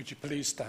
Would you please stand?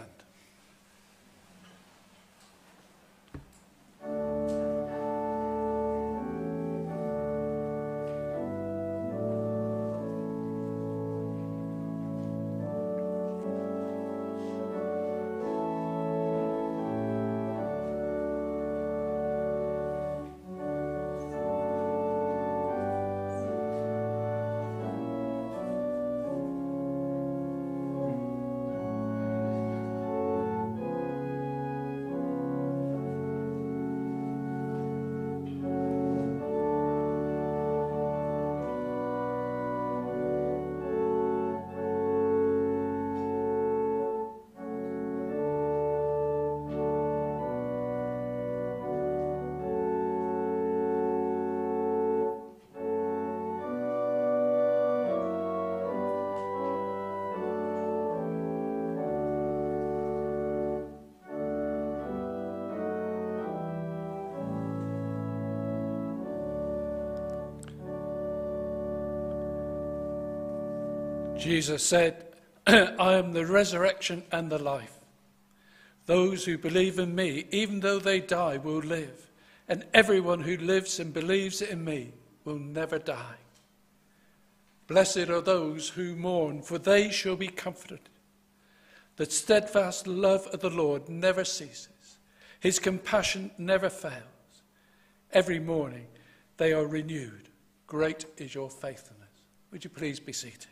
Jesus said, I am the resurrection and the life. Those who believe in me, even though they die, will live. And everyone who lives and believes in me will never die. Blessed are those who mourn, for they shall be comforted. The steadfast love of the Lord never ceases. His compassion never fails. Every morning they are renewed. Great is your faithfulness. Would you please be seated?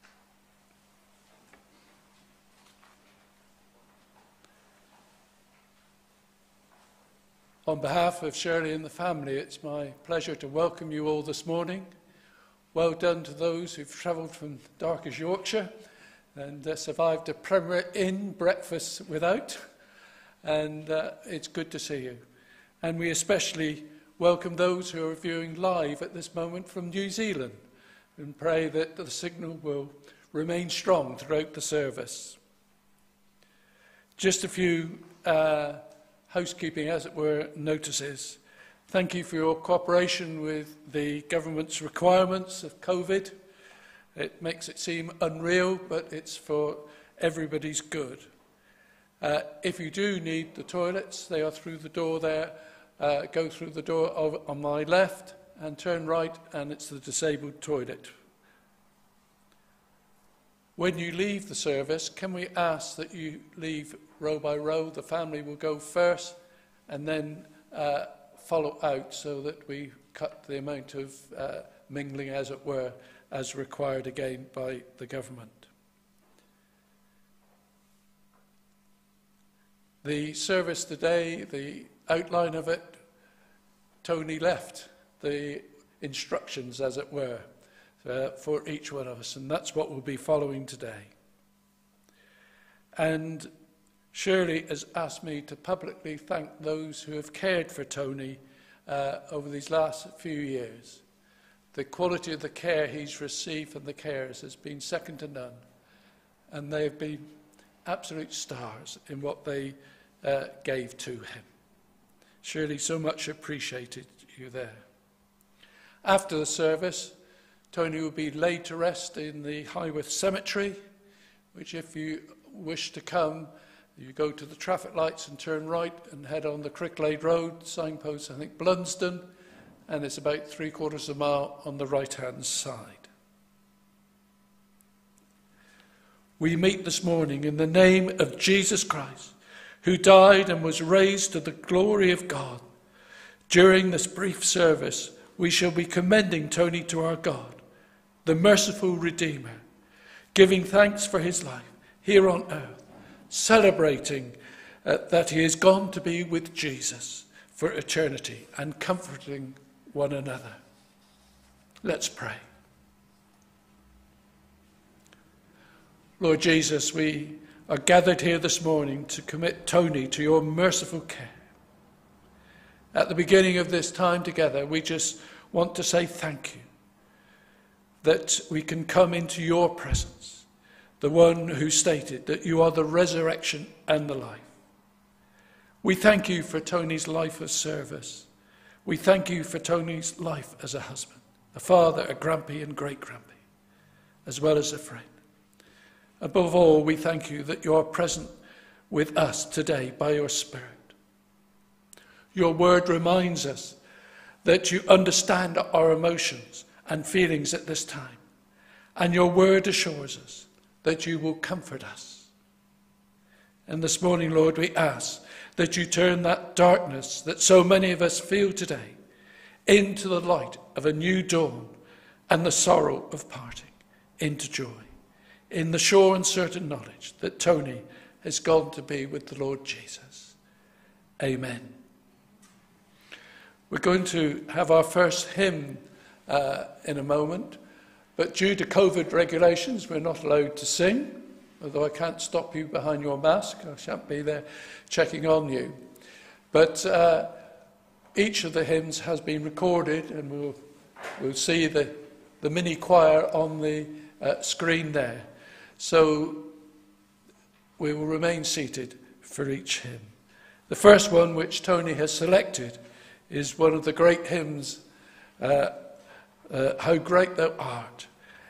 On behalf of Shirley and the family, it's my pleasure to welcome you all this morning. Well done to those who've travelled from darkest Yorkshire and survived a Premier Inn breakfast without. And it's good to see you. And we especially welcome those who are viewing live at this moment from New Zealand and pray that the signal will remain strong throughout the service. Just a few housekeeping, as it were, notices. Thank you for your cooperation with the government's requirements of COVID. It makes it seem unreal, but it's for everybody's good. If you do need the toilets, they are through the door there. Go through the door on my left and turn right, and it's the disabled toilet. When you leave the service, can we ask that you leave row by row? The family will go first and then follow out so that we cut the amount of mingling, as it were, as required again by the government. The service today, the outline of it, Tony left the instructions, as it were, for each one of us, and that's what we'll be following today. And Shirley has asked me to publicly thank those who have cared for Tony over these last few years. The quality of the care he's received from the carers has been second to none, and they have been absolute stars in what they gave to him. Shirley, so much appreciated you there. After the service, Tony will be laid to rest in the Highworth Cemetery, which, if you wish to come, you go to the traffic lights and turn right and head on the Cricklade Road, signpost, I think, Blunsdon, and it's about 3/4 of a mile on the right-hand side. We meet this morning in the name of Jesus Christ, who died and was raised to the glory of God. During this brief service, we shall be commending Tony to our God, the merciful Redeemer, giving thanks for his life here on earth, celebrating that he has gone to be with Jesus for eternity and comforting one another. Let's pray. Lord Jesus, we are gathered here this morning to commit Tony to your merciful care. At the beginning of this time together, we just want to say thank you that we can come into your presence, the one who stated that you are the resurrection and the life. We thank you for Tony's life of service. We thank you for Tony's life as a husband, a father, a grampy and great-grampy, as well as a friend. Above all, we thank you that you are present with us today by your Spirit. Your word reminds us that you understand our emotions and feelings at this time. And your word assures us that you will comfort us. And this morning, Lord, we ask that you turn that darkness that so many of us feel today into the light of a new dawn and the sorrow of parting into joy, in the sure and certain knowledge that Tony has gone to be with the Lord Jesus. Amen. We're going to have our first hymn in a moment, but due to COVID regulations, we're not allowed to sing, although I can't stop you behind your mask. I shan't be there checking on you. But each of the hymns has been recorded, and we'll see the mini choir on the screen there. So we will remain seated for each hymn. The first one, which Tony has selected, is one of the great hymns, How Great Thou Art.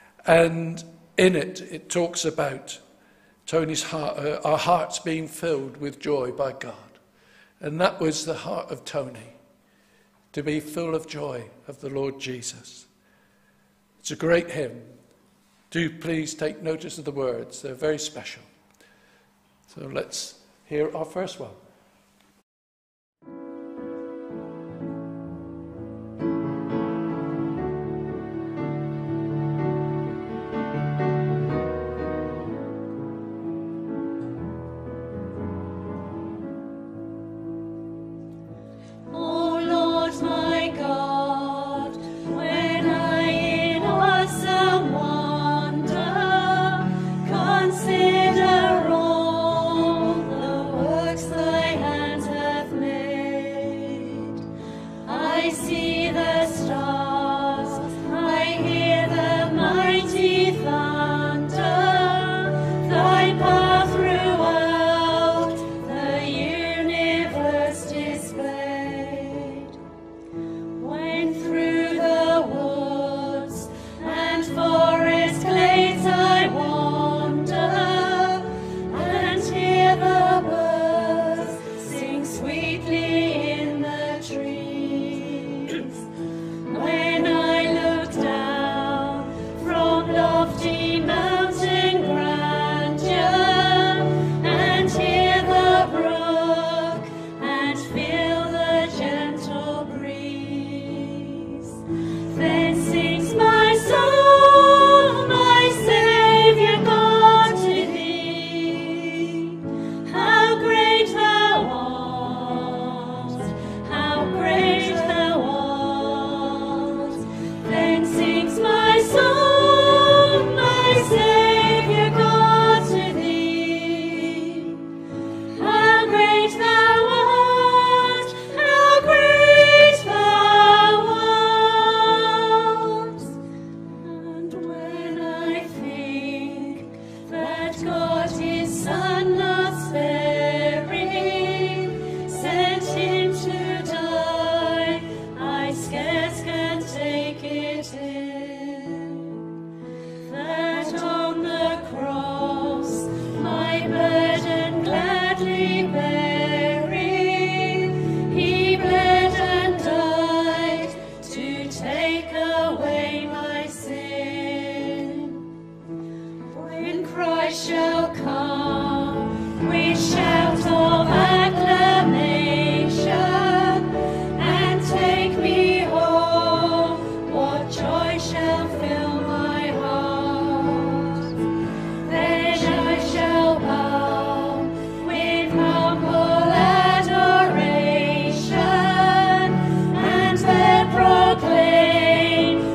And in it, it talks about Tony's heart, our hearts being filled with joy by God. And that was the heart of Tony, to be full of joy of the Lord Jesus. It's a great hymn. Do please take notice of the words. They're very special. So let's hear our first one.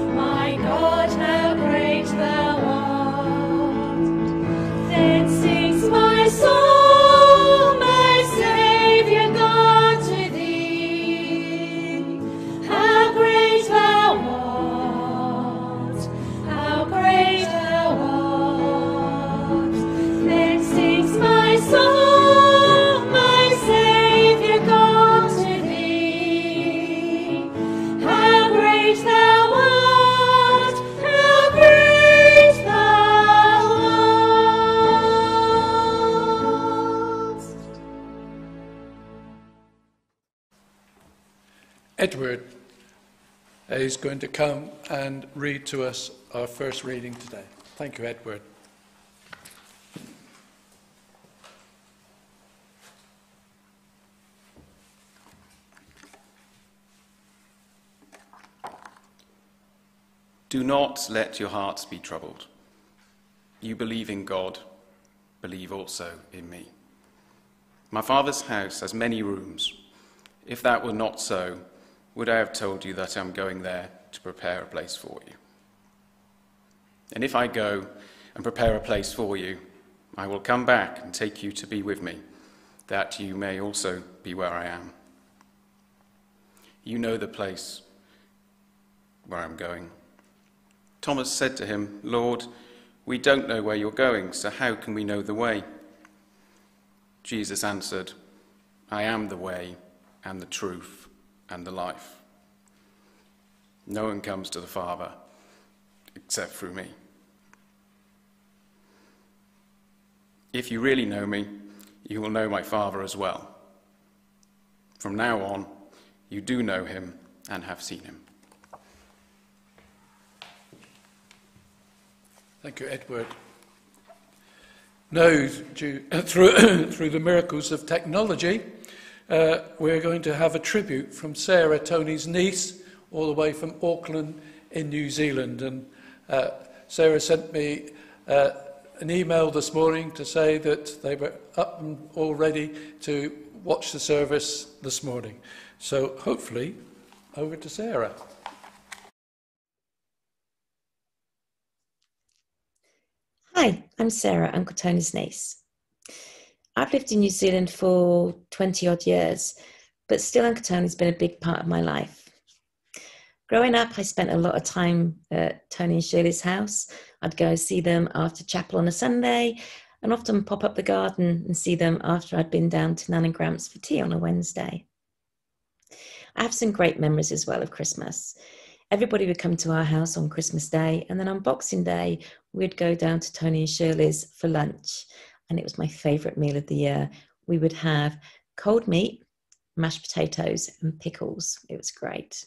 Then sing Edward is going to come and read to us our first reading today. Thank you, Edward. Do not let your hearts be troubled. You believe in God, believe also in me. My Father's house has many rooms. If that were not so, would I have told you that I'm going there to prepare a place for you? And if I go and prepare a place for you, I will come back and take you to be with me, that you may also be where I am. You know the place where I'm going. Thomas said to him, Lord, we don't know where you're going, so how can we know the way? Jesus answered, I am the way and the truth and the life. No one comes to the Father except through me. If you really know me, you will know my Father as well. From now on, you do know him and have seen him. Thank you, Edward. Now, through the miracles of technology, we're going to have a tribute from Sarah, Tony's niece, all the way from Auckland in New Zealand. And Sarah sent me an email this morning to say that they were up and all ready to watch the service this morning. So hopefully, over to Sarah. Hi, I'm Sarah, Uncle Tony's niece. I've lived in New Zealand for 20 odd years, but still Uncle Tony's been a big part of my life. Growing up, I spent a lot of time at Tony and Shirley's house. I'd go see them after chapel on a Sunday and often pop up the garden and see them after I'd been down to Nan and Gramps for tea on a Wednesday. I have some great memories as well of Christmas. Everybody would come to our house on Christmas Day, and then on Boxing Day, we'd go down to Tony and Shirley's for lunch, and it was my favourite meal of the year. We would have cold meat, mashed potatoes, and pickles. It was great.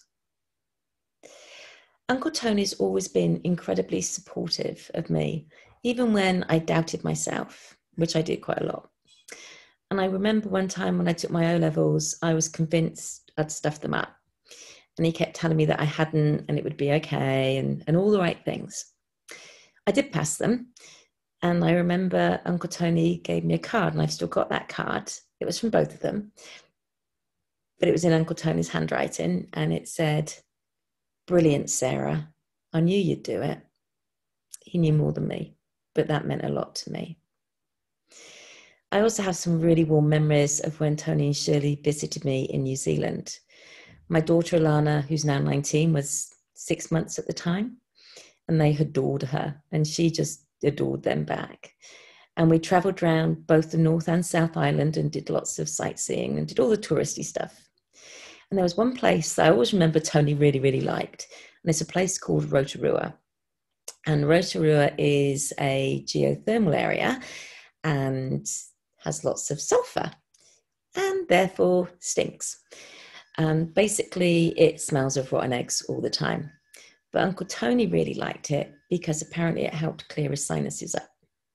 Uncle Tony's always been incredibly supportive of me, even when I doubted myself, which I did quite a lot. And I remember one time when I took my O-levels, I was convinced I'd stuffed them up. And he kept telling me that I hadn't and it would be okay and all the right things. I did pass them. And I remember Uncle Tony gave me a card, and I've still got that card. It was from both of them. But it was in Uncle Tony's handwriting, and it said, "Brilliant, Sarah. I knew you'd do it." He knew more than me, but that meant a lot to me. I also have some really warm memories of when Tony and Shirley visited me in New Zealand. My daughter Alana, who's now 19, was 6 months at the time, and they adored her, and she just adored them back. And we travelled around both the North and South Island and did lots of sightseeing and did all the touristy stuff. And there was one place that I always remember Tony really, really liked, and it's a place called Rotorua. And Rotorua is a geothermal area and has lots of sulphur and therefore stinks. Basically, it smells of rotten eggs all the time. But Uncle Tony really liked it because apparently it helped clear his sinuses up.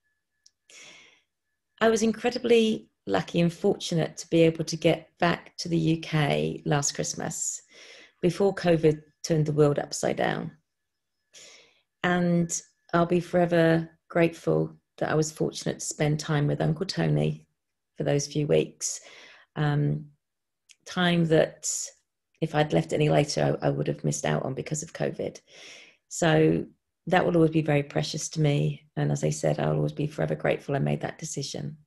I was incredibly lucky and fortunate to be able to get back to the UK last Christmas before COVID turned the world upside down. And I'll be forever grateful that I was fortunate to spend time with Uncle Tony for those few weeks. Time that if I'd left any later, I would have missed out on because of COVID. So that will always be very precious to me. And as I said, I'll always be forever grateful I made that decision.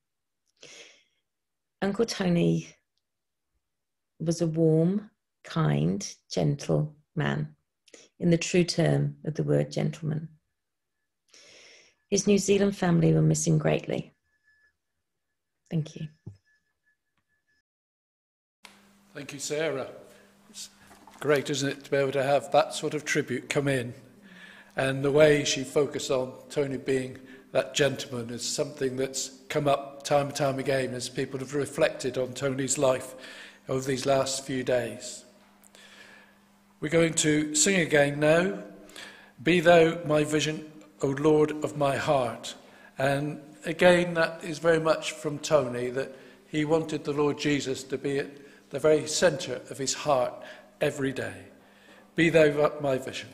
Uncle Tony was a warm, kind, gentle man, in the true term of the word gentleman. His New Zealand family were missing greatly. Thank you. Thank you, Sarah. It's great, isn't it, to be able to have that sort of tribute come in. And the way she focused on Tony being that gentleman is something that's come up time and time again as people have reflected on Tony's life over these last few days. We're going to sing again now, Be Thou My Vision, O Lord of my heart. And again, that is very much from Tony, that he wanted the Lord Jesus to be at the very centre of his heart every day. Be Thou my vision.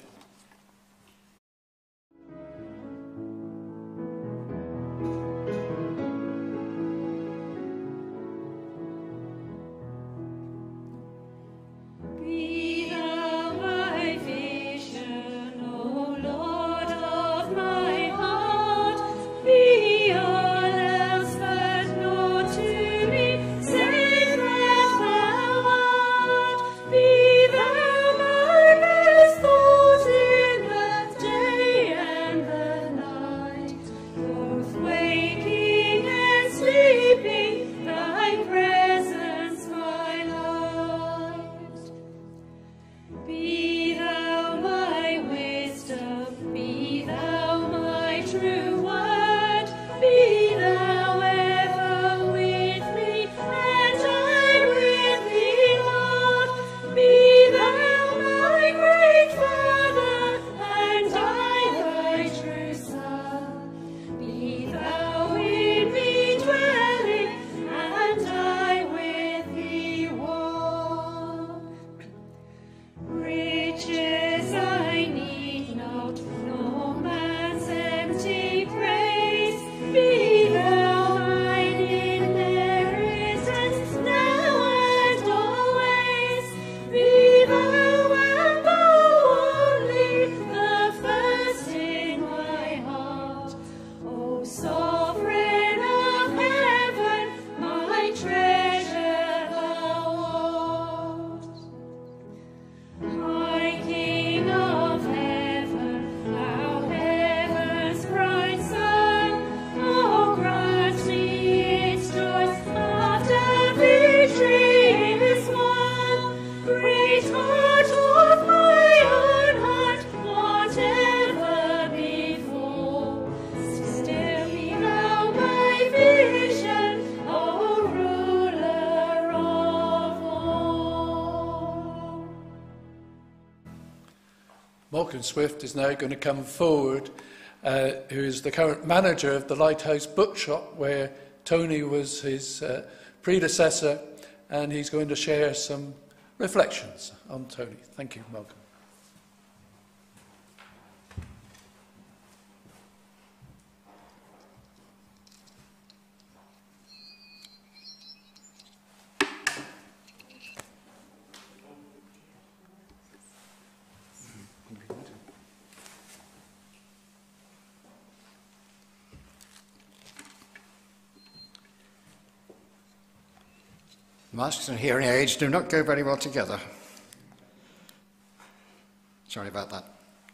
Malcolm Swift is now going to come forward, who is the current manager of the Lighthouse Bookshop, where Tony was his predecessor, and he's going to share some reflections on Tony. Thank you, Malcolm. Masks and hearing aids do not go very well together. Sorry about that.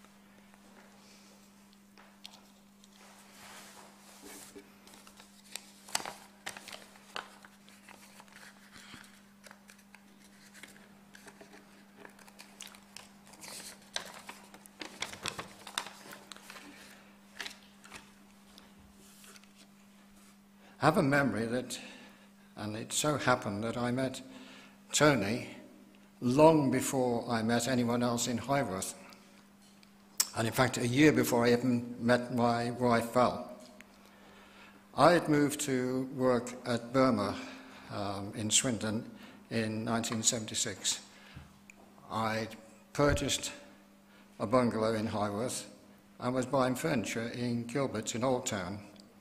I have a memory that, and it so happened that I met Tony long before I met anyone else in Highworth. And in fact, a year before I even met my wife, Val. I had moved to work at Burma in Swindon in 1976. I'd purchased a bungalow in Highworth and was buying furniture in Gilbert's in Old Town.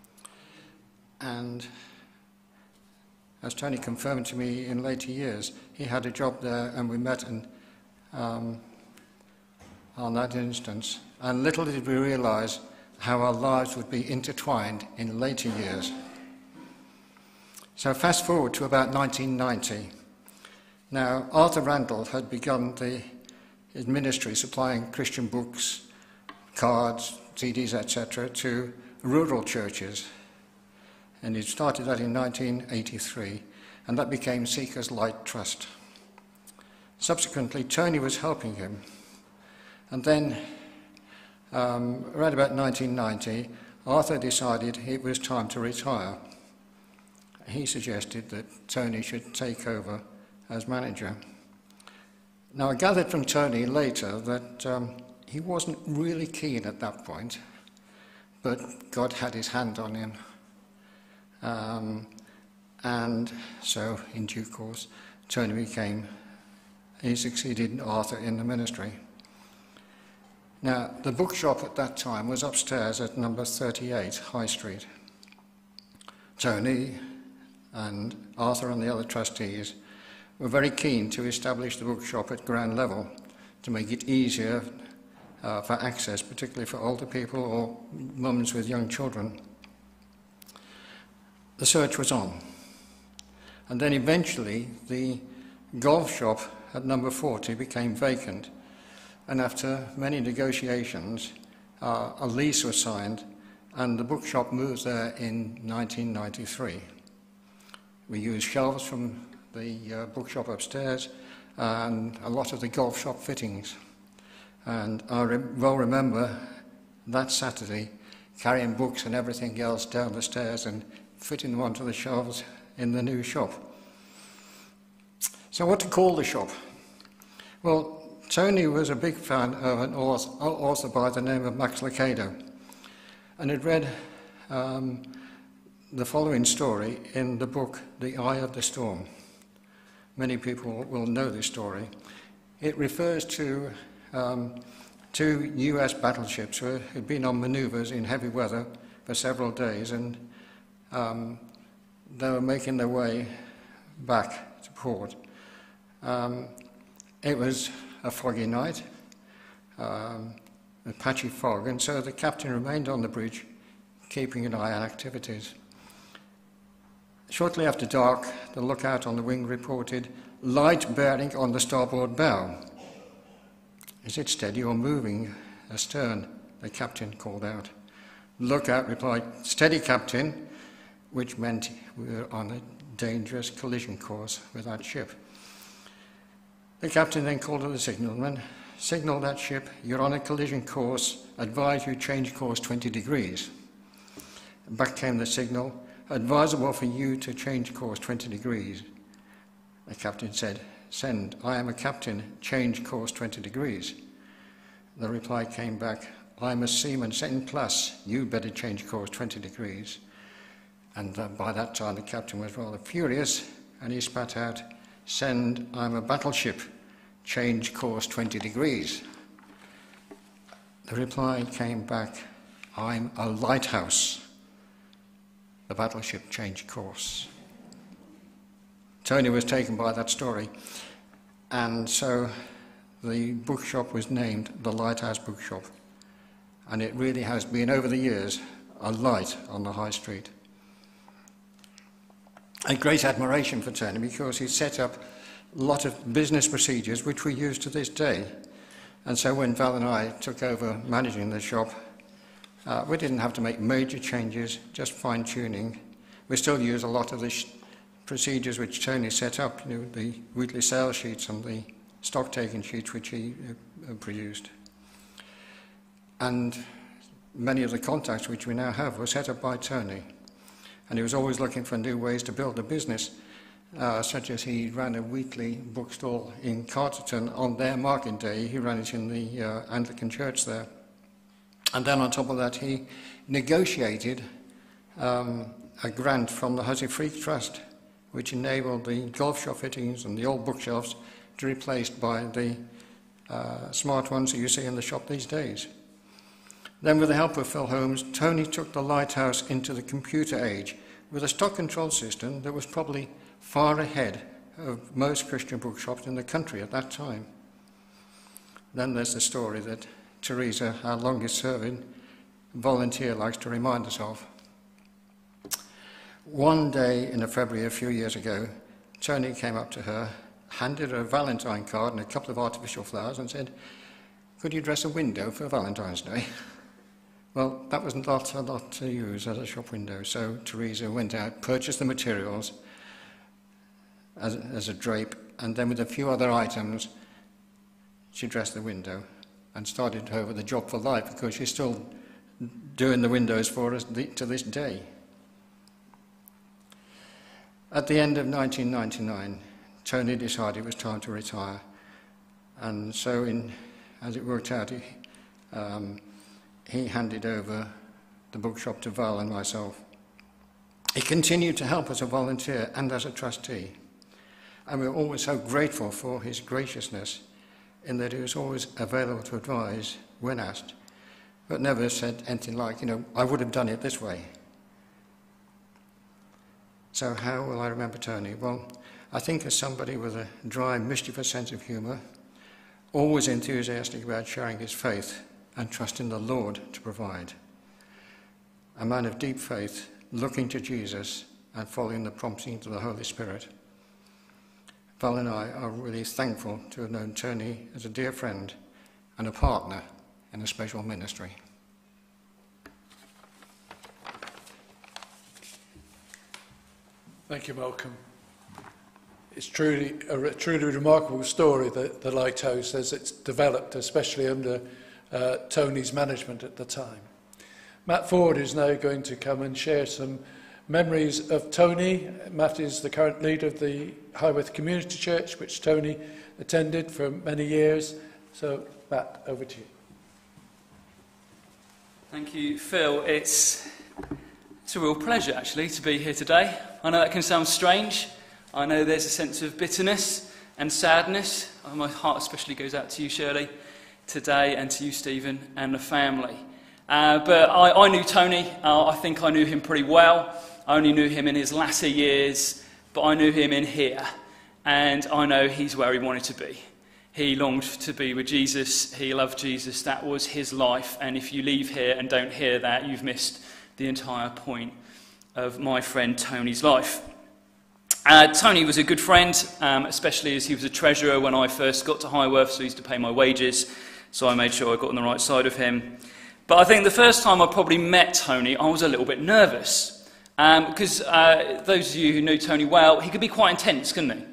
And as Tony confirmed to me in later years, he had a job there and we met on that instance. And little did we realise how our lives would be intertwined in later years. So fast forward to about 1990. Now, Arthur Randall had begun his ministry supplying Christian books, cards, CDs, etc. to rural churches. And he started that in 1983, and that became Seekers Light Trust. Subsequently, Tony was helping him. And then, around about 1990, Arthur decided it was time to retire. He suggested that Tony should take over as manager. Now, I gathered from Tony later that he wasn't really keen at that point, but God had his hand on him. And so, in due course, he succeeded Arthur in the ministry. Now, the bookshop at that time was upstairs at number 38, High Street. Tony and Arthur and the other trustees were very keen to establish the bookshop at ground level to make it easier for access, particularly for older people or mums with young children. The search was on. And then eventually the golf shop at number 40 became vacant. And after many negotiations, a lease was signed and the bookshop moved there in 1993. We used shelves from the bookshop upstairs and a lot of the golf shop fittings. And I well remember that Saturday carrying books and everything else down the stairs and fitting them onto the shelves in the new shop. So what to call the shop? Well, Tony was a big fan of an author by the name of Max Lucado, and had read the following story in the book The Eye of the Storm. Many people will know this story. It refers to two US battleships who had been on manoeuvres in heavy weather for several days, and they were making their way back to port. It was a foggy night, a patchy fog, and so the captain remained on the bridge, keeping an eye on activities. Shortly after dark, the lookout on the wing reported, "Light bearing on the starboard bow." "Is it steady or moving astern?" the captain called out. The lookout replied, "Steady, Captain," which meant we were on a dangerous collision course with that ship. The captain then called to the signalman, "Signal that ship, you're on a collision course, advise you change course 20 degrees. Back came the signal, "Advisable for you to change course 20 degrees. The captain said, "Send, I am a captain, change course 20 degrees. The reply came back, "I am a seaman second class, you better change course 20 degrees. And by that time the captain was rather furious, and he spat out, "Send, I'm a battleship, change course 20 degrees. The reply came back, "I'm a lighthouse." The battleship changed course. Tony was taken by that story, and so the bookshop was named the Lighthouse Bookshop, and it really has been, over the years, a light on the high street. A great admiration for Tony because he set up a lot of business procedures which we use to this day. And so when Val and I took over managing the shop, we didn't have to make major changes, just fine-tuning. We still use a lot of the procedures which Tony set up, the weekly sales sheets and the stock-taking sheets which he produced. And many of the contacts which we now have were set up by Tony. And he was always looking for new ways to build a business, such as he ran a weekly bookstall in Carterton on their market day. He ran it in the Anglican church there. And then on top of that, he negotiated a grant from the Hussey Freak Trust, which enabled the golf shop fittings and the old bookshelves to be replaced by the smart ones that you see in the shop these days. Then, with the help of Phil Holmes, Tony took the Lighthouse into the computer age with a stock control system that was probably far ahead of most Christian bookshops in the country at that time. Then there's the story that Teresa, our longest serving volunteer, likes to remind us of. One day in February a few years ago, Tony came up to her, handed her a Valentine card and a couple of artificial flowers and said, "Could you dress a window for Valentine's Day?" Well, that was not a lot to use as a shop window, so Teresa went out, purchased the materials as a drape, and then with a few other items, she dressed the window and started over the job for life because she's still doing the windows for us to this day. At the end of 1999, Tony decided it was time to retire, And so, as it worked out, he handed over the bookshop to Val and myself. He continued to help as a volunteer and as a trustee. And we were always so grateful for his graciousness in that he was always available to advise when asked, but never said anything like, I would have done it this way. So how will I remember Tony? Well, I think as somebody with a dry, mischievous sense of humour, always enthusiastic about sharing his faith and trusting the Lord to provide. A man of deep faith, looking to Jesus and following the promptings of the Holy Spirit. Val and I are really thankful to have known Tony as a dear friend and a partner in a special ministry. Thank you, Malcolm. It's truly a remarkable story, the Lighthouse, as it's developed, especially under Tony's management at the time. Matt Ford is now going to come and share some memories of Tony. Matt is the current leader of the Highworth Community Church, which Tony attended for many years. So, Matt, over to you. Thank you, Phil. It's a real pleasure, actually, to be here today. I know that can sound strange. I know there's a sense of bitterness and sadness. My heart especially goes out to you, Shirley, today, and to you, Stephen, and the family. But I knew Tony. I think I knew him pretty well. I only knew him in his latter years, but I knew him in here. And I know he's where he wanted to be. He longed to be with Jesus. He loved Jesus. That was his life. And if you leave here and don't hear that, you've missed the entire point of my friend Tony's life. Tony was a good friend, especially as he was a treasurer when I first got to Highworth, so he used to pay my wages. So I made sure I got on the right side of him. But I think the first time I probably met Tony, I was a little bit nervous. Because those of you who knew Tony well, he could be quite intense, couldn't he?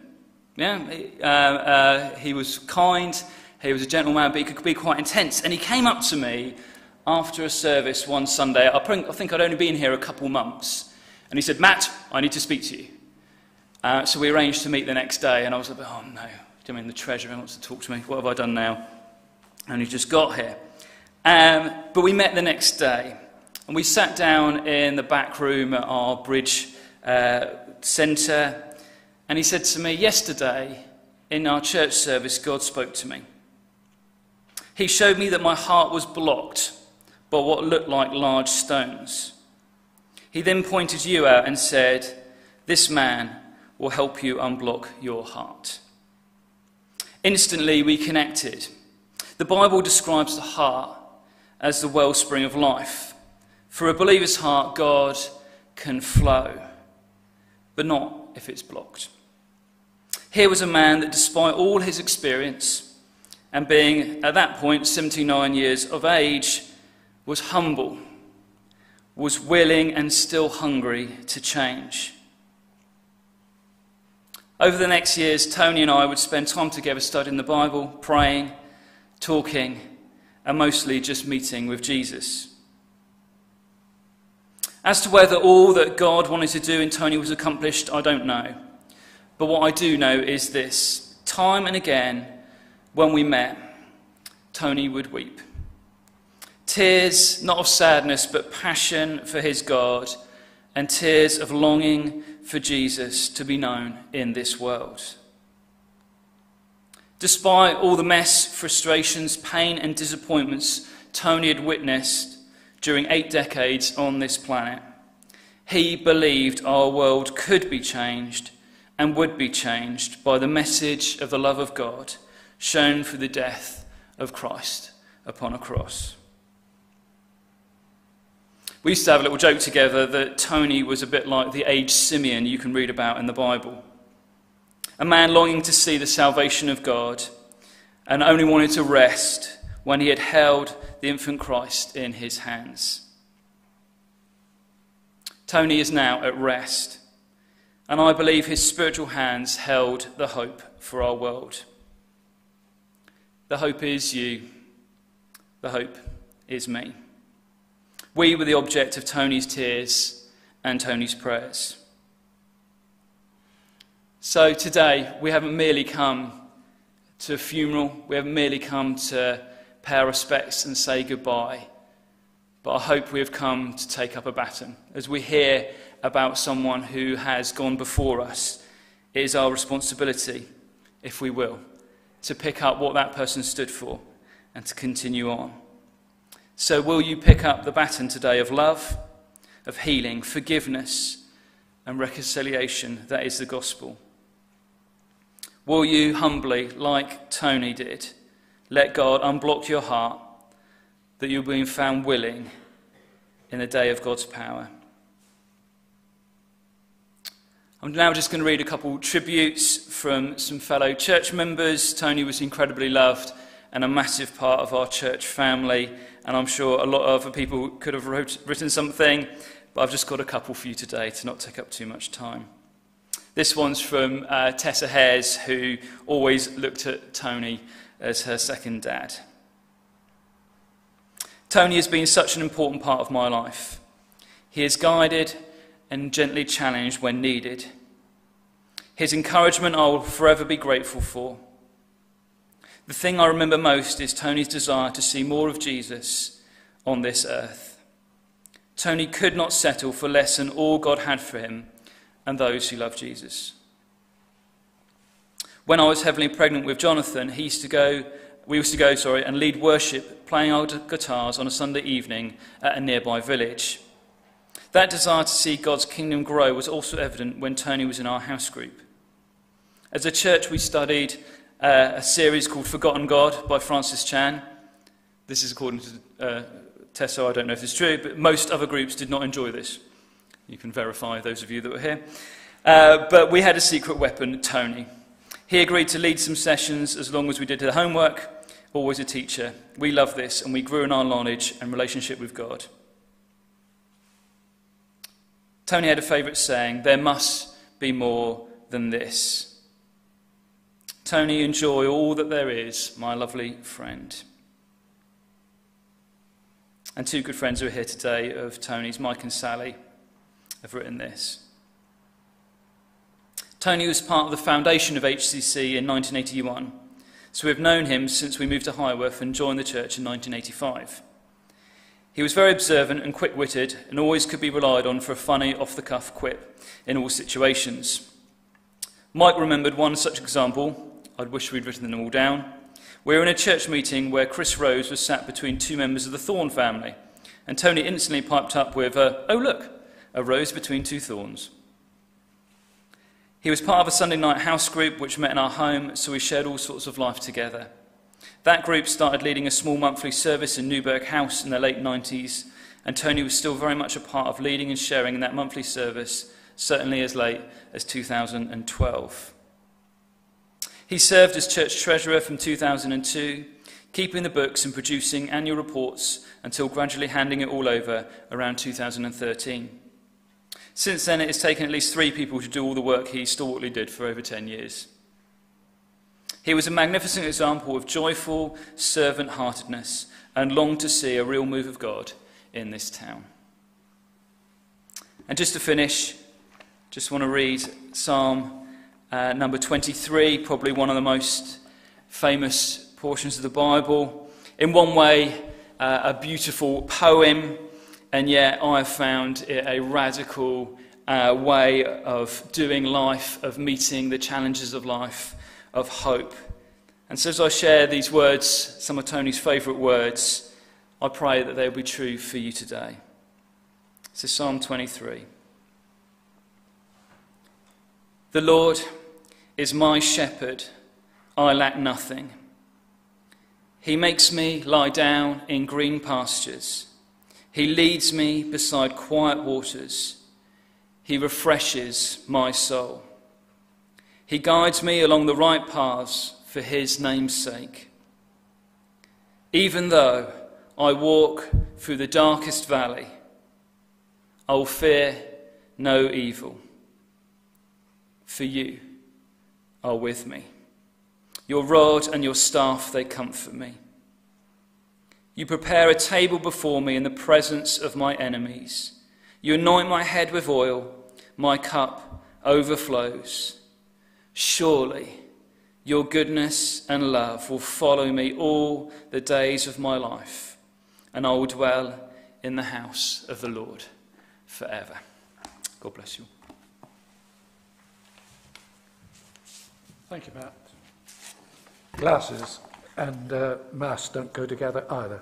Yeah, he was kind, he was a gentleman, but he could be quite intense. And he came up to me after a service one Sunday. I think I'd only been here a couple months. And he said, "Matt, I need to speak to you." So we arranged to meet the next day, and I was like, oh no, I mean, the treasurer wants to talk to me. What have I done now? And he just got here. But we met the next day, and we sat down in the back room at our Bridge Centre, and he said to me, "Yesterday, in our church service, God spoke to me. He showed me that my heart was blocked by what looked like large stones. He then pointed you out and said, 'This man will help you unblock your heart.'" Instantly, we connected. The Bible describes the heart as the wellspring of life. For a believer's heart, God can flow, but not if it's blocked. Here was a man that, despite all his experience, and being at that point 79 years of age, was humble, was willing and still hungry to change. Over the next years, Tony and I would spend time together studying the Bible, praying, talking, and mostly just meeting with Jesus. As to whether all that God wanted to do in Tony was accomplished, I don't know. But what I do know is this: time and again, when we met, Tony would weep. Tears not of sadness, but passion for his God, and tears of longing for Jesus to be known in this world. Despite all the mess, frustrations, pain and disappointments Tony had witnessed during 8 decades on this planet, he believed our world could be changed and would be changed by the message of the love of God shown through the death of Christ upon a cross. We used to have a little joke together that Tony was a bit like the aged Simeon you can read about in the Bible. A man longing to see the salvation of God and only wanted to rest when he had held the infant Christ in his hands. Tony is now at rest, and I believe his spiritual hands held the hope for our world. The hope is you. The hope is me. We were the object of Tony's tears and Tony's prayers. So today, we haven't merely come to a funeral. We haven't merely come to pay our respects and say goodbye. But I hope we have come to take up a baton. As we hear about someone who has gone before us, it is our responsibility, if we will, to pick up what that person stood for and to continue on. So will you pick up the baton today of love, of healing, forgiveness, and reconciliation? That is the gospel. Will you humbly, like Tony did, let God unblock your heart, that you're being found willing in the day of God's power? I'm now just going to read a couple tributes from some fellow church members. Tony was incredibly loved and a massive part of our church family, and I'm sure a lot of other people could have written something, but I've just got a couple for you today to not take up too much time. This one's from Tessa Hares, who always looked at Tony as her second dad. Tony has been such an important part of my life. He has guided and gently challenged when needed. His encouragement I will forever be grateful for. The thing I remember most is Tony's desire to see more of Jesus on this earth. Tony could not settle for less than all God had for him and those who love Jesus. When I was heavily pregnant with Jonathan, we used to go and lead worship, playing our guitars on a Sunday evening at a nearby village. That desire to see God's kingdom grow was also evident when Tony was in our house group. As a church, we studied a series called Forgotten God by Francis Chan. This is according to Tessa, I don't know if it's true, but most other groups did not enjoy this. You can verify, those of you that were here. But we had a secret weapon, Tony. He agreed to lead some sessions as long as we did the homework, always a teacher. We loved this, and we grew in our knowledge and relationship with God. Tony had a favourite saying, "There must be more than this." Tony, enjoy all that there is, my lovely friend. And two good friends who are here today of Tony's, Mike and Sally, have written this. Tony was part of the foundation of HCC in 1981, so we've known him since we moved to Highworth and joined the church in 1985. He was very observant and quick-witted and always could be relied on for a funny, off-the-cuff quip in all situations. Mike remembered one such example. I'd wish we'd written them all down. We were in a church meeting where Chris Rose was sat between two members of the Thorn family, and Tony instantly piped up with, "Oh look, a rose between two thorns." He was part of a Sunday night house group which met in our home, so we shared all sorts of life together. That group started leading a small monthly service in Newburgh House in the late 90s, and Tony was still very much a part of leading and sharing in that monthly service, certainly as late as 2012. He served as church treasurer from 2002, keeping the books and producing annual reports until gradually handing it all over around 2013. Since then, it has taken at least 3 people to do all the work he stalwartly did for over 10 years. He was a magnificent example of joyful servant-heartedness and longed to see a real move of God in this town. And just to finish, just want to read Psalm number 23, probably one of the most famous portions of the Bible. In one way, a beautiful poem, and yet I have found it a radical way of doing life, of meeting the challenges of life, of hope. And so as I share these words, some of Tony's favourite words, I pray that they will be true for you today. This is Psalm 23. The Lord is my shepherd, I lack nothing. He makes me lie down in green pastures. He leads me beside quiet waters. He refreshes my soul. He guides me along the right paths for his name's sake. Even though I walk through the darkest valley, I will fear no evil. For you are with me. Your rod and your staff, they comfort me. You prepare a table before me in the presence of my enemies. You anoint my head with oil. My cup overflows. Surely Your goodness and love will follow me all the days of my life, and I will dwell in the house of the Lord forever. God bless you. Thank you, Matt. Glasses and mask don't go together either.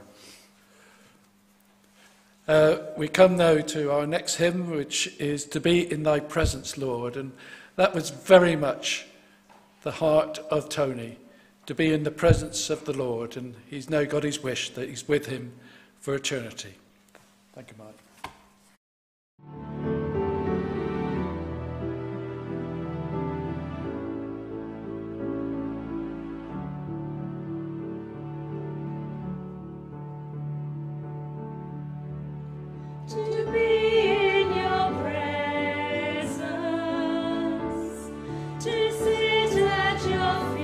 We come now to our next hymn, which is To Be in Thy Presence, Lord. And that was very much the heart of Tony, to be in the presence of the Lord. And he's now got his wish that he's with him for eternity. Thank you, Mike. To be in your presence, to sit at your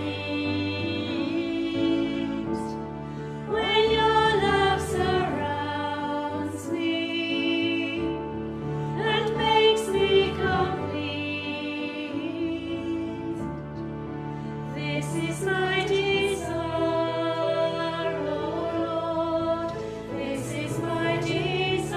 feet, when your love surrounds me and makes me complete. This is my desire, O Lord, this is my desire.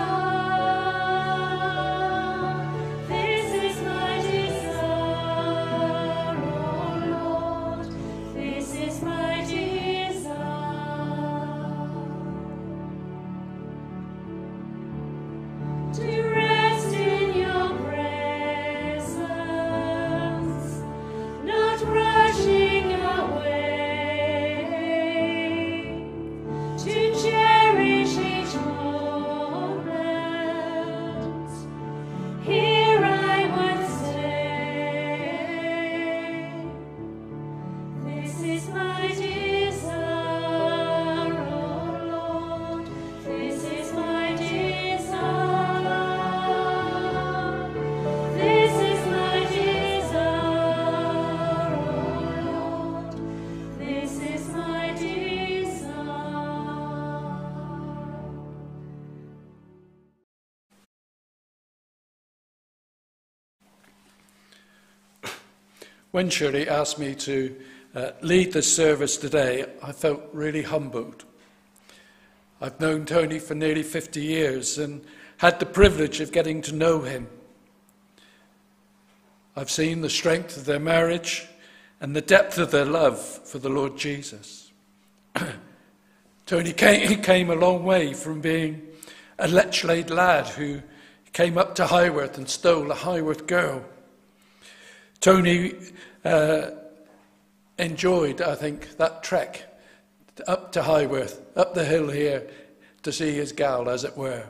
When Shirley asked me to lead this service today, I felt really humbled. I've known Tony for nearly 50 years and had the privilege of getting to know him. I've seen the strength of their marriage and the depth of their love for the Lord Jesus. Tony came a long way from being a Lechlade lad who came up to Highworth and stole a Highworth girl. Tony enjoyed, I think, that trek up to Highworth, up the hill here, to see his gal, as it were.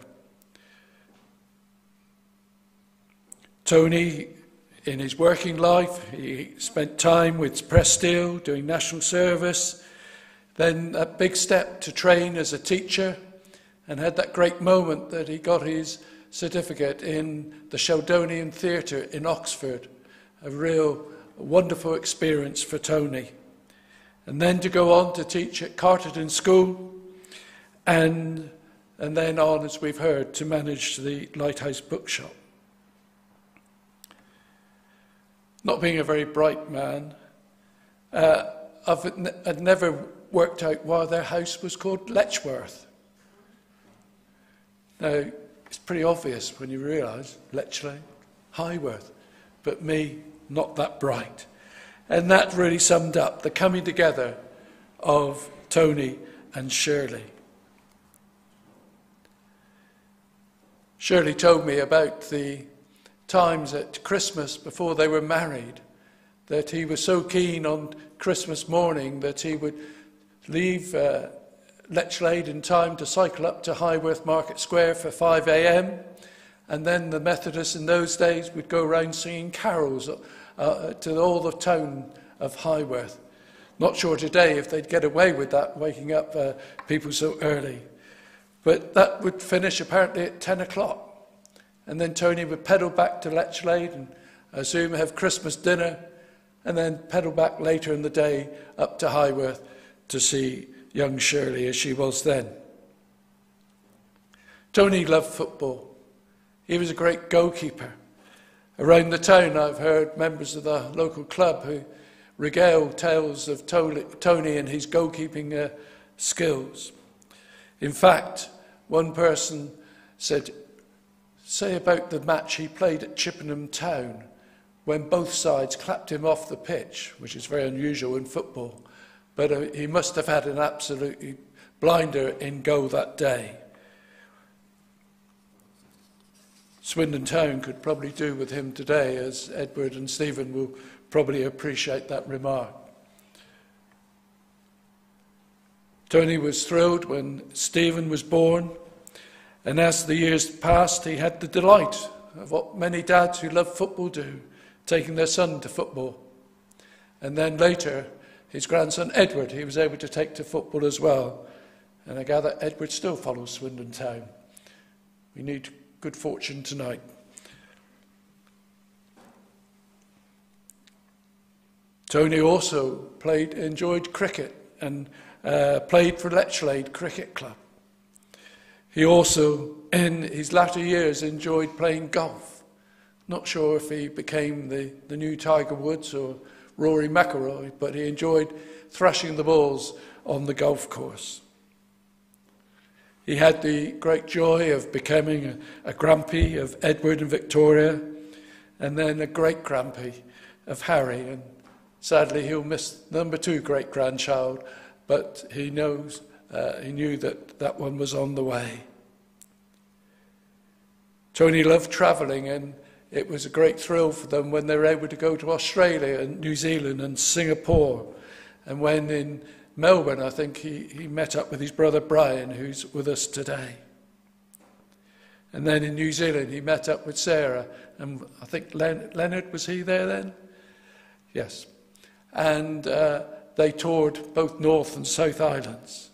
Tony, in his working life, he spent time with Presssteel, doing national service, then a big step to train as a teacher, and had that great moment that he got his certificate in the Sheldonian Theatre in Oxford. A real wonderful experience for Tony. And then to go on to teach at Carterton School, and then on, as we've heard, to manage the Lighthouse Bookshop. Not being a very bright man, I'd never worked out why their house was called Letchworth. Now, it's pretty obvious when you realise Lechlade, Highworth, but me, not that bright. And that really summed up the coming together of Tony and Shirley. Shirley told me about the times at Christmas before they were married, that he was so keen on Christmas morning that he would leave Lechlade in time to cycle up to Highworth Market Square for 5 a.m, and then the Methodists in those days would go around singing carols to all the town of Highworth. Not sure today if they'd get away with that, waking up people so early. But that would finish apparently at 10 o'clock. And then Tony would pedal back to Lechlade and I assume have Christmas dinner, and then pedal back later in the day up to Highworth to see young Shirley as she was then. Tony loved football. He was a great goalkeeper. Around the town, I've heard members of the local club who regale tales of Tony and his goalkeeping skills. In fact, one person said, say about the match he played at Chippenham Town when both sides clapped him off the pitch, which is very unusual in football, but he must have had an absolutely blinder in goal that day. Swindon Town could probably do with him today, as Edward and Stephen will probably appreciate that remark. Tony was thrilled when Stephen was born, and as the years passed, he had the delight of what many dads who love football do, taking their son to football. And then later, his grandson Edward, he was able to take to football as well. And I gather Edward still follows Swindon Town. We need good fortune tonight. Tony also enjoyed cricket and played for Lechlade Cricket Club. He also, in his latter years, enjoyed playing golf. Not sure if he became the new Tiger Woods or Rory McIlroy, but he enjoyed thrashing the balls on the golf course. He had the great joy of becoming a grampy of Edward and Victoria, and then a great-grampy of Harry. And sadly, he'll miss number 2 great-grandchild, but he knew that one was on the way. Tony loved travelling, and it was a great thrill for them when they were able to go to Australia and New Zealand and Singapore. And when in Melbourne, I think he met up with his brother Brian, who's with us today. And then in New Zealand, he met up with Sarah, and I think Leonard, was he there then? Yes. And they toured both North and South Islands.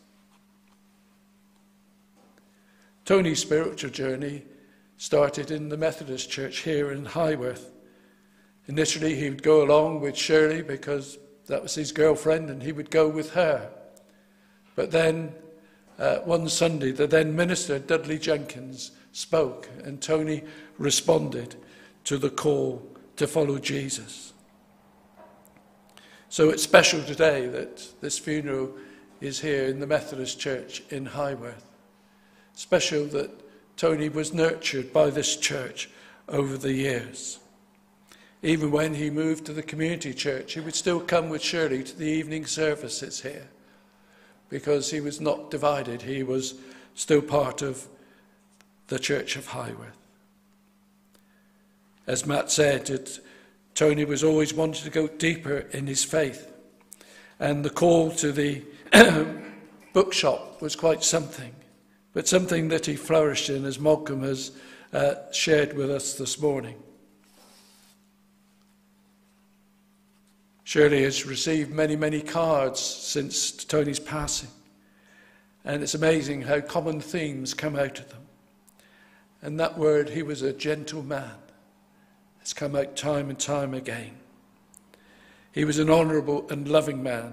Tony's spiritual journey started in the Methodist Church here in Highworth. Initially, he would go along with Shirley because that was his girlfriend, and he would go with her. But then, one Sunday, the then minister, Dudley Jenkins, spoke, and Tony responded to the call to follow Jesus. So it's special today that this funeral is here in the Methodist Church in Highworth. Special that Tony was nurtured by this church over the years. Even when he moved to the community church, he would still come with Shirley to the evening services here because he was not divided. He was still part of the Church of Highworth. As Matt said, Tony was always wanting to go deeper in his faith, and the call to the bookshop was quite something, but something that he flourished in, as Malcolm has shared with us this morning. Shirley has received many, many cards since Tony's passing, and it's amazing how common themes come out of them. And that word, he was a gentle man, has come out time and time again. He was an honourable and loving man.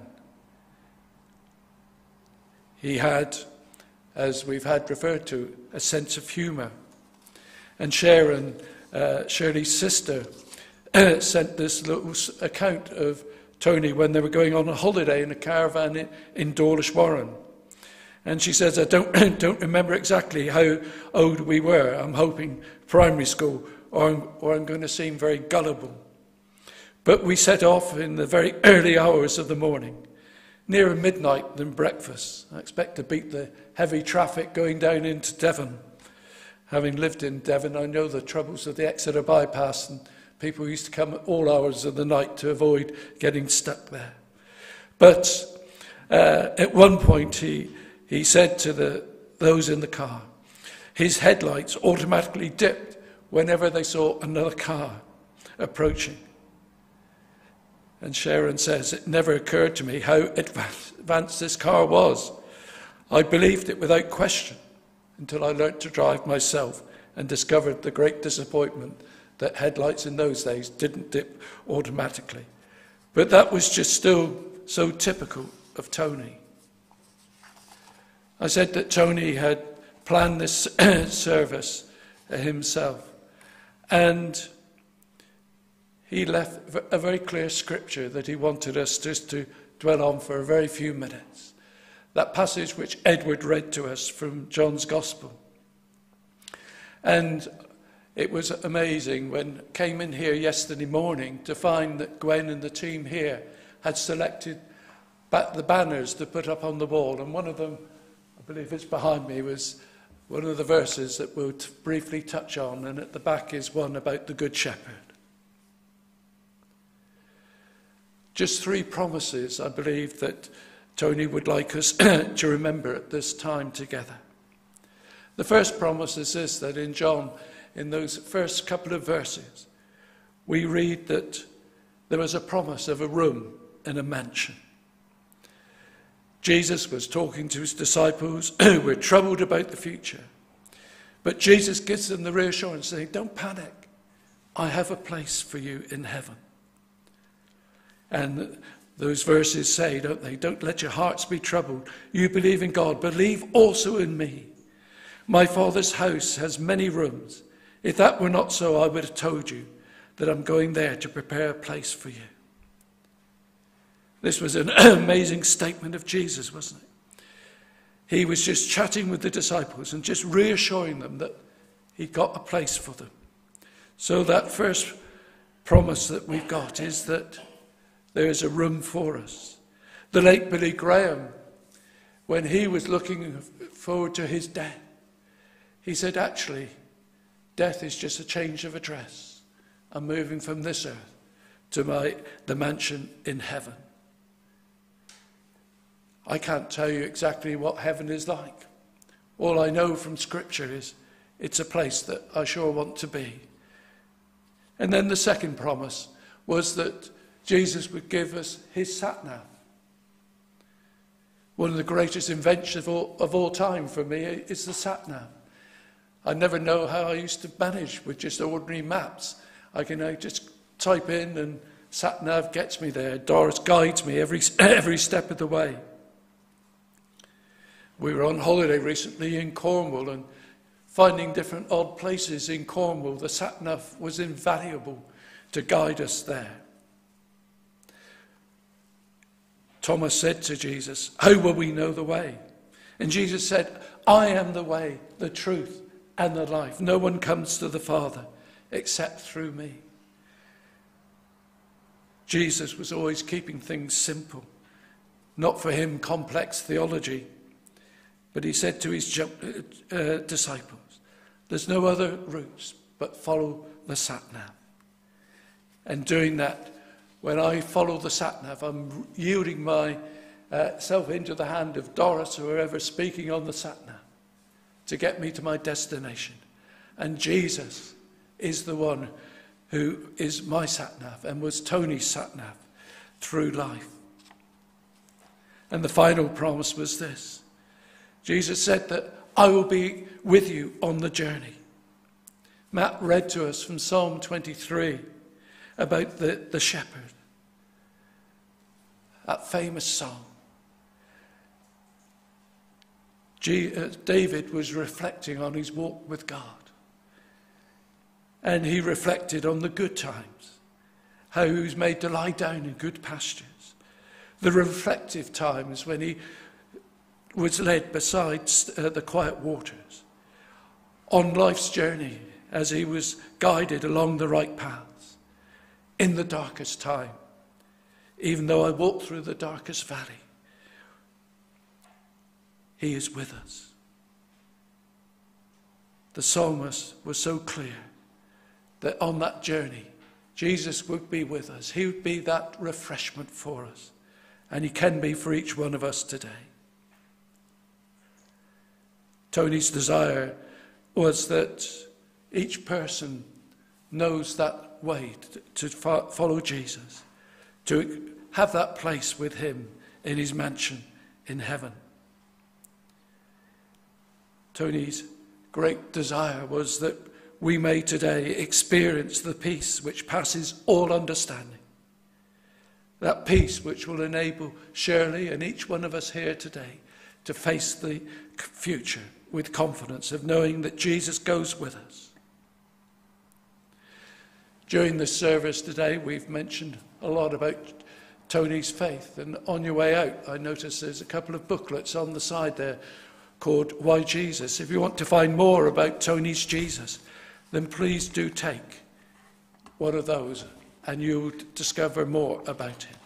He had, as we've had referred to, a sense of humour. And Sharon, Shirley's sister, sent this little account of Tony when they were going on a holiday in a caravan in Dawlish Warren. And she says, I don't remember exactly how old we were. I'm hoping primary school, or I'm going to seem very gullible. But we set off in the very early hours of the morning, nearer midnight than breakfast. I expect to beat the heavy traffic going down into Devon. Having lived in Devon, I know the troubles of the Exeter bypass, and people used to come at all hours of the night to avoid getting stuck there. But at one point, he said to those in the car, his headlights automatically dipped whenever they saw another car approaching. And Sharon says, it never occurred to me how advanced this car was. I believed it without question until I learnt to drive myself and discovered the great disappointment that headlights in those days didn't dip automatically. But that was just still so typical of Tony. I said that Tony had planned this service himself, and he left a very clear scripture that he wanted us just to dwell on for a very few minutes. That passage which Edward read to us from John's Gospel. And it was amazing when I came in here yesterday morning to find that Gwen and the team here had selected the banners to put up on the wall. And one of them, I believe it's behind me, was one of the verses that we'll briefly touch on. And at the back is one about the Good Shepherd. Just 3 promises, I believe, that Tony would like us to remember at this time together. The first promise is this, that in John, in those first couple of verses, we read that there was a promise of a room in a mansion. Jesus was talking to his disciples who were troubled about the future. But Jesus gives them the reassurance, saying, don't panic. I have a place for you in heaven. And those verses say, don't they? Don't let your hearts be troubled. You believe in God. Believe also in me. My Father's house has many rooms. If that were not so, I would have told you that I'm going there to prepare a place for you. This was an amazing statement of Jesus, wasn't it? He was just chatting with the disciples and just reassuring them that he got a place for them. So that first promise that we've got is that there is a room for us. The late Billy Graham, when he was looking forward to his death, he said, actually, death is just a change of address. I'm moving from this earth to the mansion in heaven. I can't tell you exactly what heaven is like. All I know from Scripture is it's a place that I sure want to be. And then the second promise was that Jesus would give us his sat-nav. One of the greatest inventions of all time for me is the sat-nav. I never know how I used to manage with just ordinary maps. I just type in and sat-nav gets me there. Doris guides me every step of the way. We were on holiday recently in Cornwall and finding different odd places in Cornwall. The sat-nav was invaluable to guide us there. Thomas said to Jesus, how will we know the way? And Jesus said, I am the way, the truth, and the life. No one comes to the Father except through me. Jesus was always keeping things simple. Not for him complex theology. But he said to his disciples, there's no other routes but follow the sat-nav. And doing that, when I follow the sat-nav, I'm yielding myself into the hand of Doris or whoever speaking on the sat-nav to get me to my destination. And Jesus is the one who is my sat-nav and was Tony's sat-nav through life. And the final promise was this. Jesus said that I will be with you on the journey. Matt read to us from Psalm 23 about the shepherd. That famous song. David was reflecting on his walk with God. And he reflected on the good times. How he was made to lie down in good pastures. The reflective times when he was led beside the quiet waters. On life's journey as he was guided along the right paths. In the darkest time. Even though I walk through the darkest valley, he is with us. The psalmist was so clear that on that journey, Jesus would be with us. He would be that refreshment for us. And he can be for each one of us today. Tony's desire was that each person knows that way to follow Jesus, to have that place with him in his mansion in heaven. Tony's great desire was that we may today experience the peace which passes all understanding. That peace which will enable Shirley and each one of us here today to face the future with confidence of knowing that Jesus goes with us. During this service today, we've mentioned a lot about Tony's faith, and on your way out, I noticed there's a couple of booklets on the side there called Why Jesus? If you want to find more about Tony's Jesus, then please do take one of those and you'll discover more about him.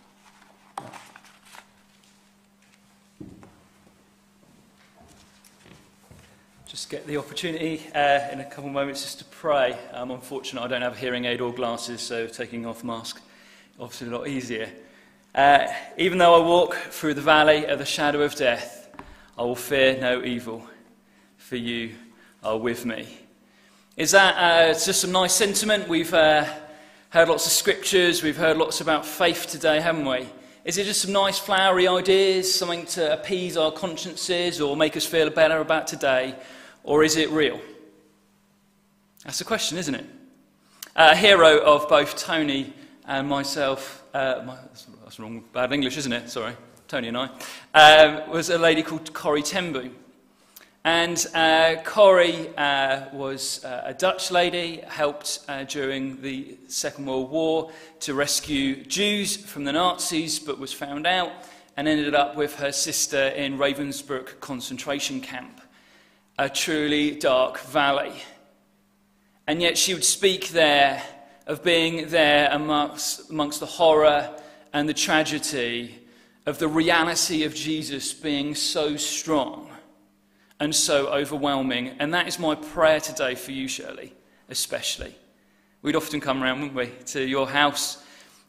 Just get the opportunity in a couple of moments just to pray. I'm unfortunate I don't have a hearing aid or glasses, so taking off mask obviously a lot easier. Even though I walk through the valley of the shadow of death, I will fear no evil, for you are with me. Is that it's just some nice sentiment? We've heard lots of scriptures, we've heard lots about faith today, haven't we? Is it just some nice flowery ideas, something to appease our consciences or make us feel better about today? Or is it real? That's the question, isn't it? A hero of both Tony and myself, that's wrong, bad English, isn't it? Sorry, Tony and I, was a lady called Corrie ten Boom. And Corrie was a Dutch lady, helped during the Second World War to rescue Jews from the Nazis, but was found out and ended up with her sister in Ravensbrück concentration camp. A truly dark valley. And yet she would speak there of being there amongst the horror and the tragedy of the reality of Jesus being so strong and so overwhelming. And that is my prayer today for you, Shirley, especially. We'd often come around, wouldn't we, to your house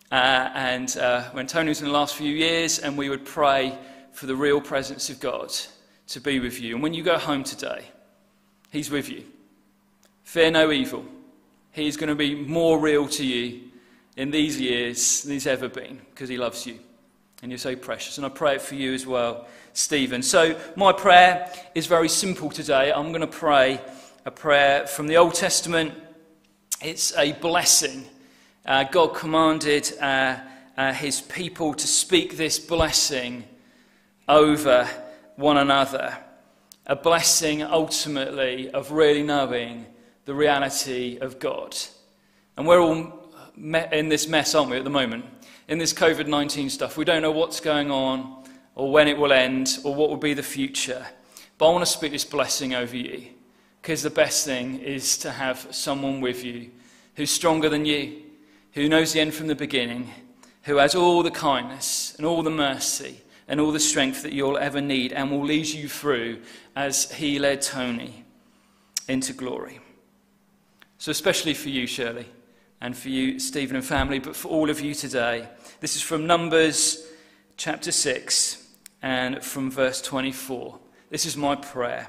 when Tony was in the last few years, and we would pray for the real presence of God to be with you. And when you go home today, he's with you. Fear no evil. He's going to be more real to you in these years than he's ever been, because he loves you. And you're so precious. And I pray it for you as well, Stephen. So my prayer is very simple today. I'm going to pray a prayer from the Old Testament. It's a blessing. God commanded his people to speak this blessing over one another. A blessing ultimately of really knowing the reality of God. And we're all in this mess, aren't we, at the moment? In this COVID-19 stuff. We don't know what's going on or when it will end or what will be the future. But I want to speak this blessing over you, because the best thing is to have someone with you who's stronger than you, who knows the end from the beginning, who has all the kindness and all the mercy and all the strength that you'll ever need, and will lead you through as he led Tony into glory. So especially for you, Shirley, and for you, Stephen and family, but for all of you today. This is from Numbers chapter 6 and from verse 24. This is my prayer.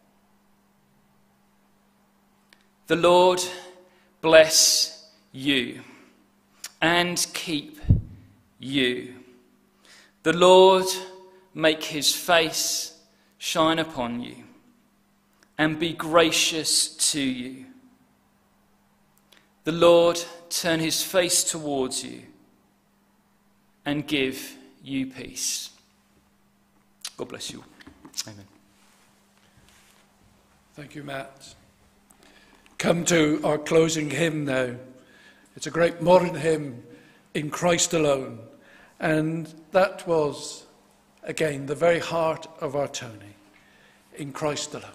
The Lord bless you and keep you. The Lord make his face shine upon you and be gracious to you. The Lord turn his face towards you and give you peace. God bless you. Amen. Thank you, Matt. Come to our closing hymn now. It's a great modern hymn, In Christ Alone. And that was, again, the very heart of our Tony. In Christ alone.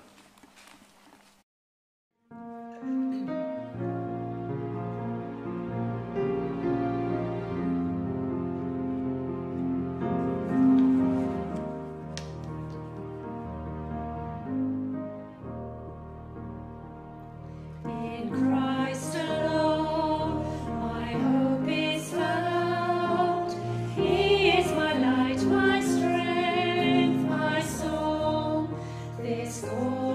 This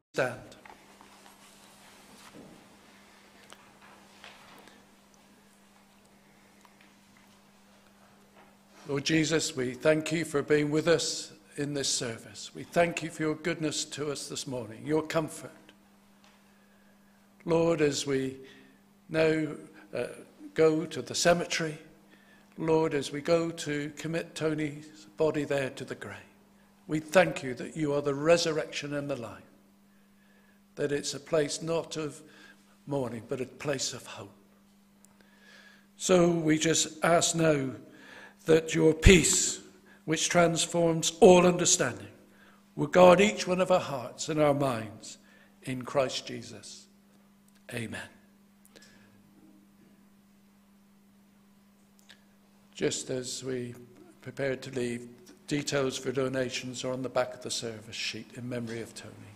stand. Lord Jesus, we thank you for being with us in this service. We thank you for your goodness to us this morning, your comfort. Lord, as we now go to the cemetery, Lord, as we go to commit Tony's body there to the grave, we thank you that you are the resurrection and the life, that it's a place not of mourning, but a place of hope. So we just ask now that your peace, which transforms all understanding, will guard each one of our hearts and our minds in Christ Jesus. Amen. Just as we prepare to leave, details for donations are on the back of the service sheet in memory of Tony.